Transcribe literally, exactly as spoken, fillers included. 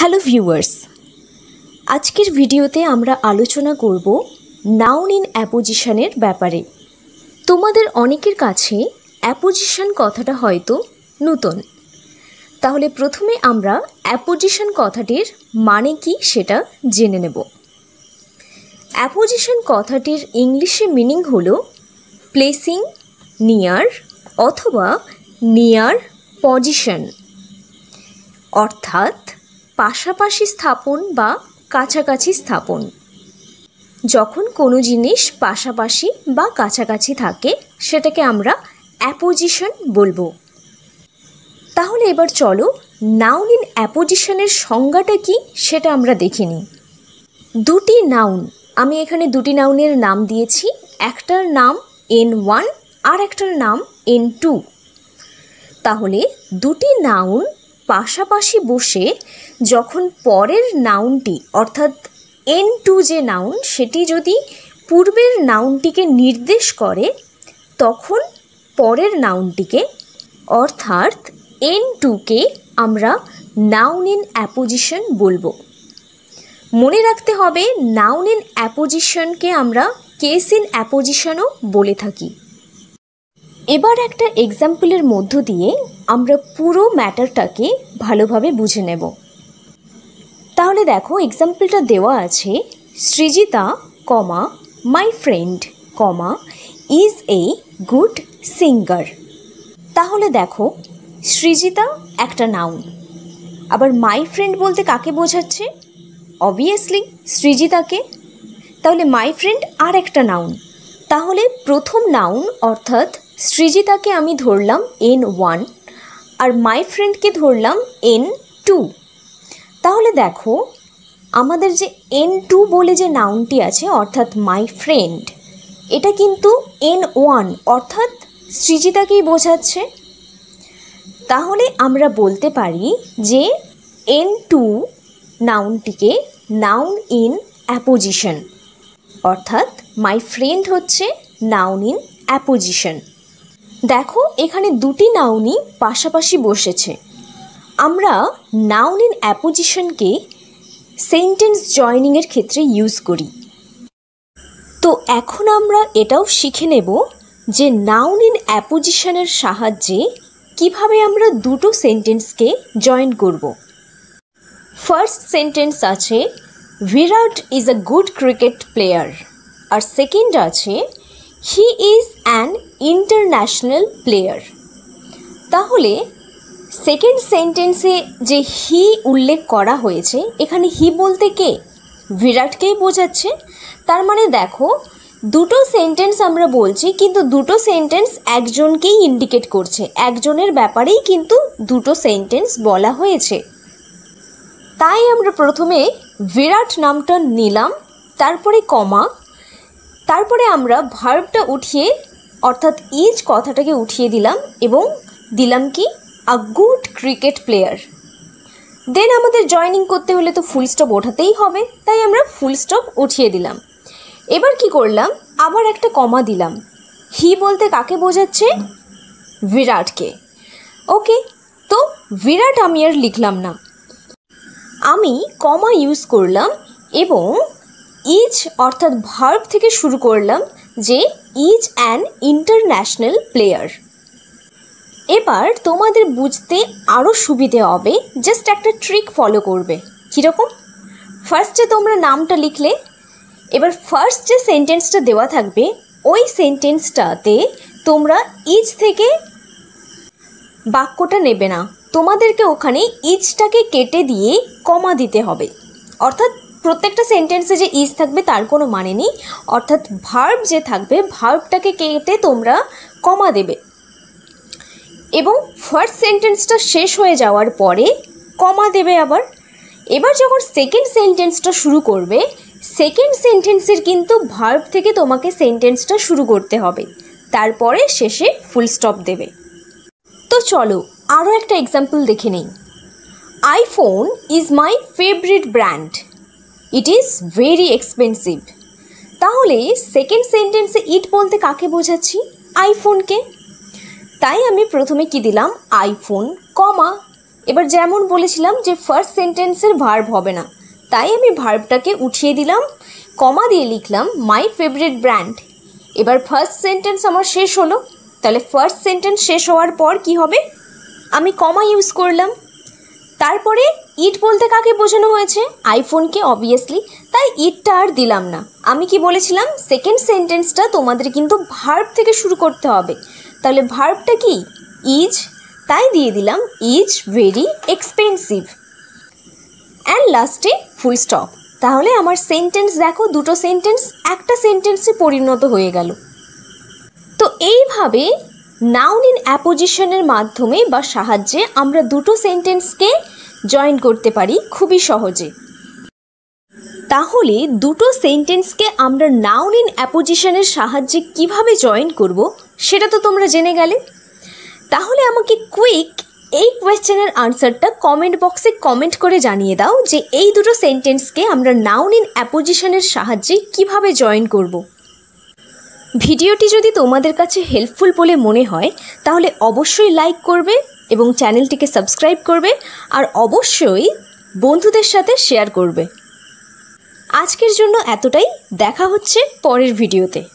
Hello viewers, আজকের ভিডিওতে আমরা আলোচনা করব নাউন ইন অ্যাপোজিশনের ব্যাপারে। তোমাদের অনেকের কাছে অ্যাপোজিশন কথাটা হয়তো নতুন, তাহলে প্রথমে আমরা অ্যাপোজিশন কথাটির মানে কি সেটা জেনে নেব। অ্যাপোজিশন কথাটির ইংলিশে মিনিং হলো প্লেসিং নিয়ার অথবা নিয়ার পজিশন, অর্থাৎ পাশাপাশি স্থাপন বা কাছাকাছি স্থাপন। যখন কোনো জিনিস পাশাপাশি বা কাছাকাছি থাকে সেটাকে আমরা অ্যাপোজিশন বলবো। তাহলে এবার চলো নাউন ইন অ্যাপোজিশনের সংজ্ঞাটা কি সেটা আমরা দেখে নিই। দুটি নাউন, আমি এখানে দুটি নাউনের নাম দিয়েছি, একটার নাম এন ওয়ান আর একটার নাম এন টু। তাহলে দুটি নাউন পাশাপাশি বসে যখন পরের নাউনটি অর্থাৎ এন টু যে নাউন সেটি যদি পূর্বের নাউনটিকে নির্দেশ করে তখন পরের নাউনটিকে অর্থাৎ এন টুকে আমরা নাউন ইন অ্যাপোজিশন বলবো। মনে রাখতে হবে নাউন ইন অ্যাপোজিশনকে আমরা কেস ইন অ্যাপোজিশনও বলে থাকি। এবার একটা এক্সাম্পলের মধ্য দিয়ে আমরা পুরো ম্যাটারটাকে ভালোভাবে বুঝে নেব। তাহলে দেখো এক্সাম্পলটা দেওয়া আছে, Srijita comma my friend comma is a good singer. তাহলে দেখো সৃজিতা একটা নাউন, আবার মাই ফ্রেন্ড বলতে কাকে বোঝাচ্ছে? অবভিয়াসলি সৃজিতাকে। তাহলে মাই ফ্রেন্ড আর একটা নাউন, তাহলে প্রথম নাউন অর্থাৎ সৃজিতাকে আমি ধরলাম এন ওয়ান আর মাই ফ্রেন্ডকে ধরলাম এন টু। তাহলে দেখো আমাদের যে এন টু বলে যে নাউনটি আছে অর্থাৎ মাই ফ্রেন্ড, এটা কিন্তু এন ওয়ান অর্থাৎ সৃজিতাকেই বোঝাচ্ছে। তাহলে আমরা বলতে পারি যে এন টু নাউনটিকে নাউন ইন অ্যাপোজিশন, অর্থাৎ মাই ফ্রেন্ড হচ্ছে নাউন ইন অ্যাপোজিশন। দেখো এখানে দুটি নাউনই পাশাপাশি বসেছে। আমরা নাউন ইন অ্যাপোজিশনকে সেন্টেন্স জয়নিংয়ের ক্ষেত্রে ইউজ করি। তো এখন আমরা এটাও শিখে নেব যে নাউন ইন অ্যাপোজিশনের সাহায্যে কিভাবে আমরা দুটো সেন্টেন্সকে জয়েন করব। ফার্স্ট সেন্টেন্স আছে Virat is a good cricket player, আর সেকেন্ড আছে he is an international player. তাহলে সেকেন্ড সেন্টেন্সে যে হি উল্লেখ করা হয়েছে, এখানে হি বলতে কে? বিরাটকেই বোঝাচ্ছে। তার মানে দেখো দুটো সেন্টেন্স আমরা বলছি কিন্তু দুটো সেন্টেন্স একজনকেই ইন্ডিকেট করছে, একজনের ব্যাপারেই কিন্তু দুটো সেন্টেন্স বলা হয়েছে। তাই আমরা প্রথমে বিরাট নামটা নিলাম, তারপরে কমা, তারপরে আমরা ভার্বটা উঠিয়ে অর্থাৎ ইজ কথাটাকে উঠিয়ে দিলাম এবং দিলাম কি a good cricket player. Then আমাদের জয়নিং করতে হলে তো ফুল স্টপ ওঠাতেই হবে, তাই আমরা ফুল স্টপ উঠিয়ে দিলাম। এবার কি করলাম, আবার একটা কমা দিলাম। হি বলতে কাকে বোঝাচ্ছে? বিরাটকে। ওকে, তো বিরাট আমি আর লিখলাম না, আমি কমা ইউজ করলাম এবং ইজ অর্থাৎ ভার্ব থেকে শুরু করলাম যে ইজ অ্যান ইন্টারন্যাশনাল প্লেয়ার। এবার তোমাদের বুঝতে আরও সুবিধে হবে, জাস্ট একটা ট্রিক ফলো করবে। কীরকম? ফার্স্টে তোমরা নামটা লিখলে, এবার ফার্স্ট যে সেন্টেন্সটা দেওয়া থাকবে ওই সেন্টেন্সটাতে তোমরা ইজ থেকে বাক্যটা নেবে না, তোমাদেরকে ওখানে ইজটাকে কেটে দিয়ে কমা দিতে হবে। অর্থাৎ প্রত্যেকটা সেন্টেন্সে যে ইজ থাকবে তার কোনো মানে নেই, অর্থাৎ ভার্ব যে থাকবে ভার্বটাকে কেটে তোমরা কমা দেবে এবং ফার্স্ট সেন্টেন্সটা শেষ হয়ে যাওয়ার পরে কমা দেবে আবার। এবার যখন সেকেন্ড সেন্টেন্সটা শুরু করবে, সেকেন্ড সেন্টেন্সের কিন্তু ভার্ব থেকে তোমাকে সেন্টেন্সটা শুরু করতে হবে, তারপরে শেষে ফুল স্টপ দেবে। তো চলো আরও একটা এক্সাম্পল দেখে নেই। IPhone is my favourite brand, it is very expensive. তাহলে সেকেন্ড সেন্টেন্সে ইট বলতে কাকে বোঝাচ্ছি? আইফোনকে। তাই আমি প্রথমে কি দিলাম, আইফোন কমা এবার যেমন বলেছিলাম যে ফার্স্ট সেন্টেন্সের ভার্ব হবে না, তাই আমি ভার্বটাকে উঠিয়ে দিলাম, কমা দিয়ে লিখলাম মাই ফেভারিট ব্র্যান্ড। এবার ফার্স্ট সেন্টেন্স আমার শেষ হলো, তাহলে ফার্স্ট সেন্টেন্স শেষ হওয়ার পর কি হবে, আমি কমা ইউজ করলাম। তারপরে ইট বলতে কাকে বোঝানো হয়েছে, আইফোনকে অবভিয়াসলি, তাই ইটটা আর দিলাম না। আমি কি বলেছিলাম সেকেন্ড সেন্টেন্সটা তোমাদের কিন্তু ভার্ব থেকে শুরু করতে হবে, তাহলে ভার্বটা কি ইজ, তাই দিয়ে দিলাম ইজ ভেরি এক্সপেন্সিভ অ্যান্ড লাস্টে ফুল স্টপ। তাহলে আমার সেন্টেন্স দেখো দুটো সেন্টেন্স একটা সেন্টেন্সে পরিণত হয়ে গেল। তো এইভাবে নাউন ইন অ্যাপোজিশনের মাধ্যমে বা সাহায্যে আমরা দুটো সেন্টেন্সকে জয়েন করতে পারি খুবই সহজে। তাহলে দুটো সেন্টেন্সকে আমরা নাউন ইন অ্যাপোজিশনের সাহায্যে কিভাবে জয়েন করব সেটা তো তোমরা জেনে গেলে। তাহলে আমাকে কুইক এই কোয়েশ্চেনের আনসারটা কমেন্ট বক্সে কমেন্ট করে জানিয়ে দাও যে এই দুটো সেন্টেন্সকে আমরা নাউন ইন অ্যাপোজিশনের সাহায্যে কিভাবে জয়েন করব। ভিডিওটি যদি তোমাদের কাছে হেল্পফুল বলে মনে হয় তাহলে অবশ্যই লাইক করবে এবং চ্যানেলটিকে সাবস্ক্রাইব করবে, আর অবশ্যই বন্ধুদের সাথে শেয়ার করবে। আজকের জন্য এতটাই, দেখা হচ্ছে পরের ভিডিওতে।